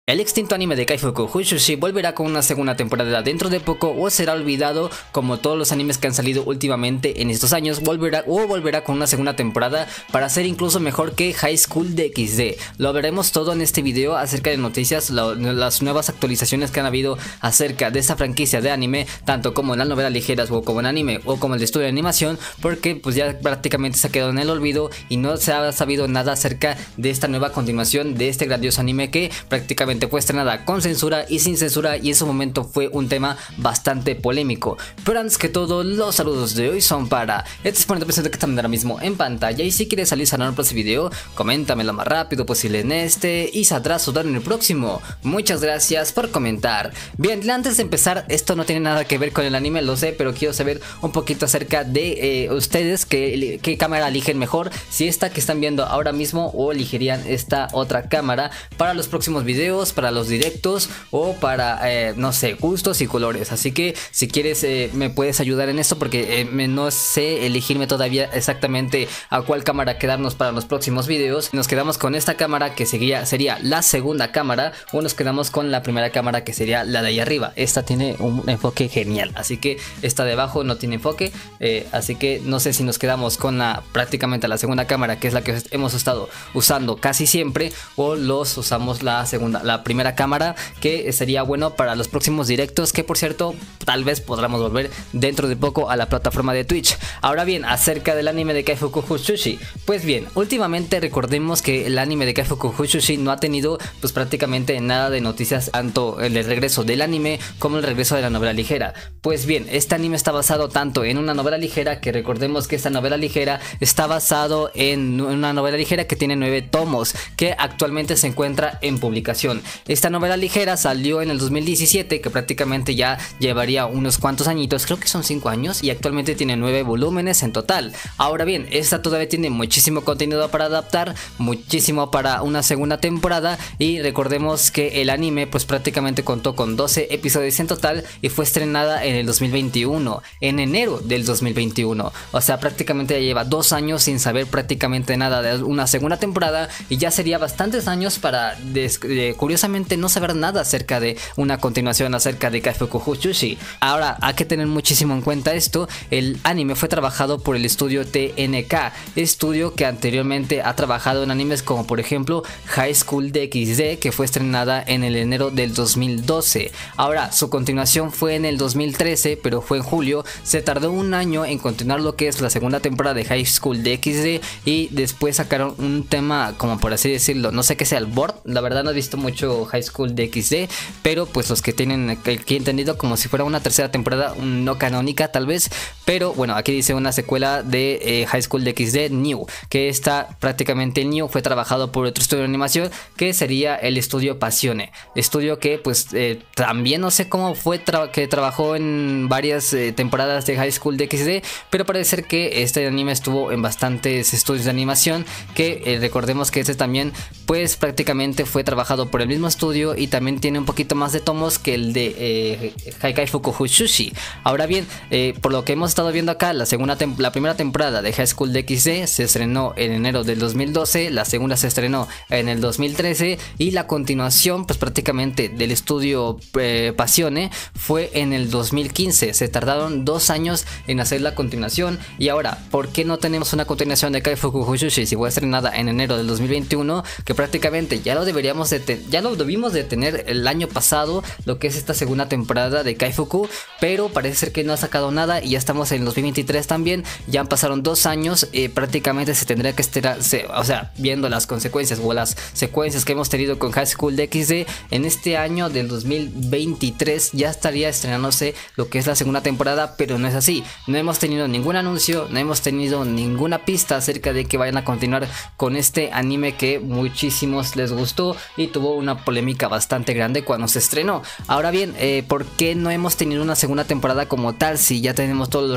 El extinto anime de Kaifuku Hushushi volverá con una segunda temporada dentro de poco o será olvidado como todos los animes que han salido últimamente en estos años. Volverá con una segunda temporada para ser incluso mejor que High School DxD. Lo veremos todo en este video acerca de noticias, las nuevas actualizaciones que han habido acerca de esta franquicia de anime, tanto como en las novelas ligeras o como en anime o como el estudio de animación, porque pues ya prácticamente se ha quedado en el olvido y no se ha sabido nada acerca de esta nueva continuación de este grandioso anime que prácticamente fue estrenada con censura y sin censura, y en su momento fue un tema bastante polémico. Pero antes que todo, los saludos de hoy son para este exponente presente que están ahora mismo en pantalla, y si quieres salir a próximo video, coméntame lo más rápido posible en este y saldrás sudar en el próximo. Muchas gracias por comentar. Bien, antes de empezar, esto no tiene nada que ver con el anime, lo sé, pero quiero saber un poquito acerca de ustedes, qué cámara eligen mejor, si esta que están viendo ahora mismo o elegirían esta otra cámara para los próximos videos, para los directos o para no sé, gustos y colores. Así que si quieres me puedes ayudar en esto, porque no sé elegirme todavía exactamente a cuál cámara quedarnos para los próximos videos. Nos quedamos con esta cámara que sería la segunda cámara, o nos quedamos con la primera cámara que sería la de ahí arriba. Esta tiene un enfoque genial, así que esta de abajo no tiene enfoque, así que no sé si nos quedamos con prácticamente la segunda cámara, que es la que hemos estado usando casi siempre, o usamos la primera cámara, que sería bueno para los próximos directos, que por cierto tal vez podamos volver dentro de poco a la plataforma de Twitch. Ahora bien, acerca del anime de Kaifuku Hushushi, pues bien, últimamente recordemos que el anime de Kaifuku Hushushi no ha tenido pues prácticamente nada de noticias, tanto el regreso del anime como el regreso de la novela ligera. Pues bien, este anime está basado tanto en una novela ligera, que recordemos que esta novela ligera está basado en una novela ligera que tiene 9 tomos, que actualmente se encuentra en publicación. Esta novela ligera salió en el 2017, que prácticamente ya llevaría unos cuantos añitos, creo que son 5 años, y actualmente tiene 9 volúmenes en total. Ahora bien, esta todavía tiene muchísimo contenido para adaptar, muchísimo para una segunda temporada, y recordemos que el anime pues prácticamente contó con 12 episodios en total y fue estrenada en el 2021, en enero del 2021. O sea, prácticamente ya lleva 2 años sin saber prácticamente nada de una segunda temporada, y ya sería bastantes años para curiosamente no saber nada acerca de una continuación acerca de Kaifuku Hushushi. Ahora hay que tener muchísimo en cuenta esto. El anime fue trabajado por el estudio TNK, estudio que anteriormente ha trabajado en animes como por ejemplo High School DxD, que fue estrenada en el enero del 2012. Ahora su continuación fue en el 2013, pero fue en julio. Se tardó un año en continuar lo que es la segunda temporada de High School DxD, y después sacaron un tema, como por así decirlo, no sé qué sea el board, la verdad no he visto mucho High School DxD, pero pues los que tienen que he entendido como si fuera una tercera temporada no canónica tal vez, pero bueno, aquí dice una secuela de High School DxD New, que está prácticamente el New fue trabajado por otro estudio de animación que sería el estudio Passione, estudio que pues también no sé cómo fue que trabajó en varias temporadas de High School DxD, pero parece ser que este anime estuvo en bastantes estudios de animación, que recordemos que este también pues prácticamente fue trabajado por el mismo estudio, y también tiene un poquito más de tomos que el de Kaifuku Hushushi. Ahora bien, por lo que hemos estado viendo acá, la primera temporada de High School DxD se estrenó en enero del 2012, la segunda se estrenó en el 2013, y la continuación pues prácticamente del estudio Passione fue en el 2015. Se tardaron 2 años en hacer la continuación. Y ahora, ¿por qué no tenemos una continuación de Kaifuku Hushushi si fue estrenada en enero del 2021? Que prácticamente ya lo debimos de tener el año pasado, lo que es esta segunda temporada de Kaifuku, pero parece ser que no ha sacado nada, y ya estamos en 2023 también, ya pasaron 2 años, prácticamente se tendría que esperar, o sea, viendo las consecuencias o las secuencias que hemos tenido con High School DxD, en este año del 2023 ya estaría estrenándose lo que es la segunda temporada, pero no es así. No hemos tenido ningún anuncio, no hemos tenido ninguna pista acerca de que vayan a continuar con este anime que muchísimos les gustó y tuvo una polémica bastante grande cuando se estrenó. Ahora bien, ¿por qué no hemos tenido una segunda temporada como tal si ya tenemos todos los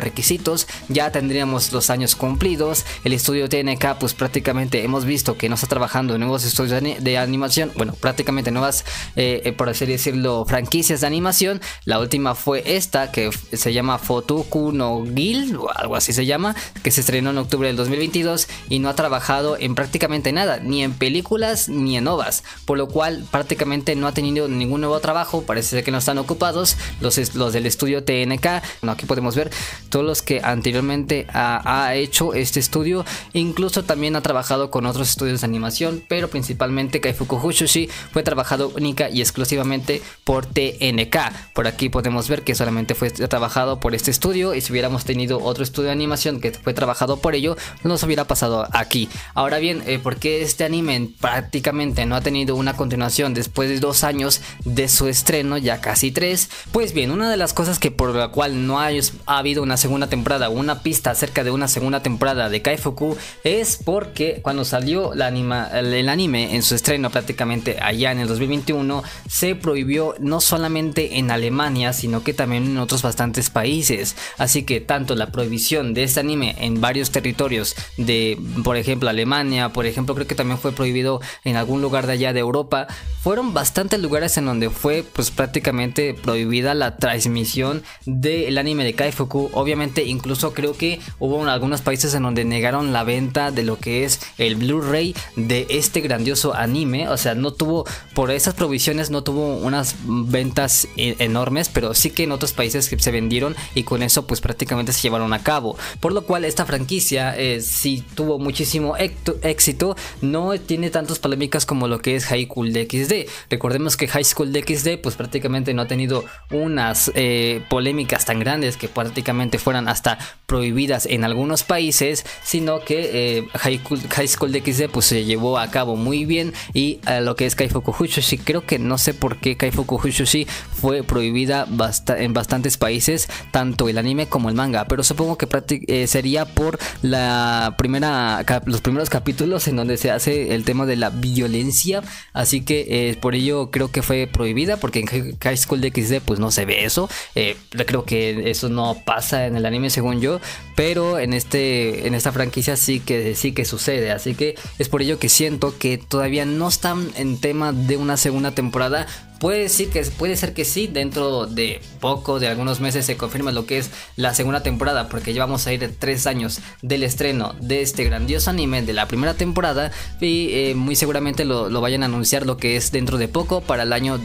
los requisitos, ya tendríamos los años cumplidos. El estudio TNK pues prácticamente hemos visto que no está trabajando en nuevos estudios de animación, bueno, prácticamente nuevas por así decirlo franquicias de animación. La última fue esta que se llama Fotoku no Gil o algo así se llama, que se estrenó en octubre del 2022 y no ha trabajado en prácticamente nada, ni en películas ni en ovas, por lo cual prácticamente no ha tenido ningún nuevo trabajo. Parece ser que no están ocupados los del estudio TNK. Bueno, aquí podemos ver todos los que anteriormente ha hecho este estudio, incluso también ha trabajado con otros estudios de animación, pero principalmente Kaifuku Hushushi fue trabajado única y exclusivamente por TNK. Por aquí podemos ver que solamente fue trabajado por este estudio, y si hubiéramos tenido otro estudio de animación que fue trabajado por ello, no nos hubiera pasado aquí. Ahora bien, ¿por qué este anime prácticamente no ha tenido una continuación después de 2 años de su estreno, ya casi 3? Pues bien, una de las cosas que por la cual no ha habido una segunda temporada o una pista acerca de una segunda temporada de Kaifuku es porque cuando salió el anime en su estreno prácticamente allá en el 2021, se prohibió no solamente en Alemania sino que también en otros bastantes países. Así que tanto la prohibición de este anime en varios territorios de, por ejemplo, Alemania, por ejemplo, creo que también fue prohibido en algún lugar de allá de Europa, fueron bastantes lugares en donde fue pues prácticamente prohibida la transmisión del anime de Kaifuku. Obviamente incluso creo que hubo algunos países en donde negaron la venta de lo que es el Blu-ray de este grandioso anime. O sea, no tuvo, por esas prohibiciones no tuvo unas ventas enormes, pero sí que en otros países que se vendieron y con eso pues prácticamente se llevaron a cabo, por lo cual esta franquicia sí tuvo muchísimo éxito. No tiene tantas polémicas como lo que es High School DxD. Recordemos que High School DxD pues prácticamente no ha tenido unas polémicas tan grandes que prácticamente fueran hasta prohibidas en algunos países, sino que High School DxD pues se llevó a cabo muy bien. Y lo que es Kaifuku Hushushi, creo que no sé por qué Kaifuku Hushushi fue prohibida en bastantes países, tanto el anime como el manga, pero supongo que sería por los primeros capítulos en donde se hace el tema de la violencia, así que por ello creo que fue prohibida, porque en High School DxD pues no se ve eso. Creo que eso no pasa en el anime según yo, pero en esta franquicia sí que sucede, así que es por ello que siento que todavía no están en tema de una segunda temporada. Puede ser que sí, dentro de poco, de algunos meses se confirma lo que es la segunda temporada, porque ya vamos a ir 3 años del estreno de este grandioso anime de la primera temporada, y muy seguramente lo vayan a anunciar lo que es dentro de poco para el año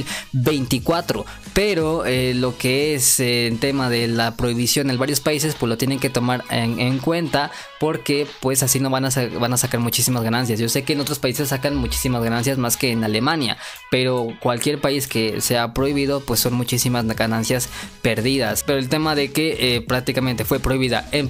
2024. Pero lo que es en tema de la prohibición en varios países pues lo tienen que tomar en cuenta, porque pues así no van a sacar muchísimas ganancias. Yo sé que en otros países sacan muchísimas ganancias más que en Alemania, pero cualquier país que sea prohibido pues son muchísimas ganancias perdidas. Pero el tema de que prácticamente fue prohibida en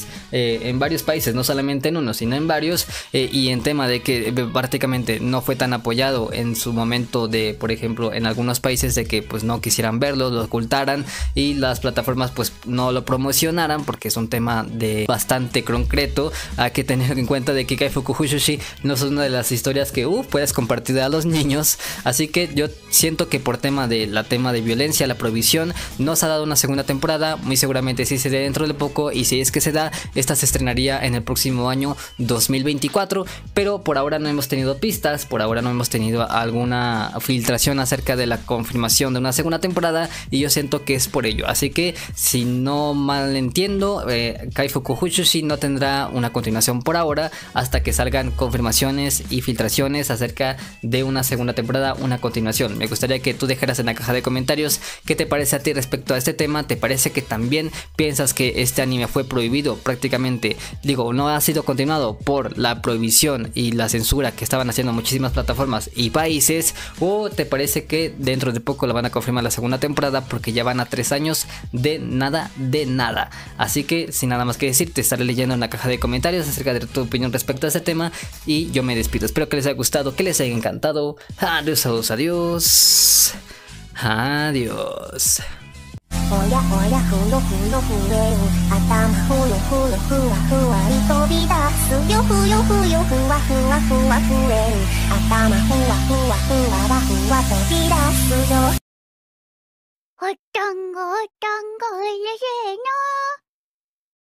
varios países, no solamente en uno sino en varios, y en tema de que prácticamente no fue tan apoyado en su momento, de por ejemplo en algunos países de que pues no quisieran verlo, lo ocultaran y las plataformas pues no lo promocionaran, porque es un tema de bastante concreto. Hay que tener en cuenta de que Kaifuku Hushushi no es una de las historias que puedes compartir a los niños, así que yo siento que por tema de violencia, la prohibición, no se ha dado una segunda temporada. Muy seguramente sí se dé dentro de poco, y si es que se da, esta se estrenaría en el próximo año 2024, pero por ahora no hemos tenido pistas, por ahora no hemos tenido alguna filtración acerca de la confirmación de una segunda temporada, y yo siento que es por ello. Así que si no mal entiendo, Kaifuku Hushushi no tendrá una continuación por ahora hasta que salgan confirmaciones y filtraciones acerca de una segunda temporada, una continuación. Me gustaría que tú dejaras en la caja de comentarios qué te parece a ti respecto a este tema. ¿Te parece que también piensas que este anime fue prohibido prácticamente, no ha sido continuado por la prohibición y la censura que estaban haciendo muchísimas plataformas y países? ¿O te parece que dentro de poco la van a confirmar la segunda temporada, porque ya van a 3 años de nada de nada? Así que sin nada más que decir, te estaré leyendo en la caja de comentarios acerca de tu opinión respecto a este tema, y yo me despido. Espero que les haya gustado, que les haya encantado. Adiós, adiós. Adiós. おやおやふろふろふれる頭ふよふよふわふわり飛び出すよふよふよふわふわふわふれる頭ふわふわふわわふわ飛び出すよおっとんごおっとんごうれしいな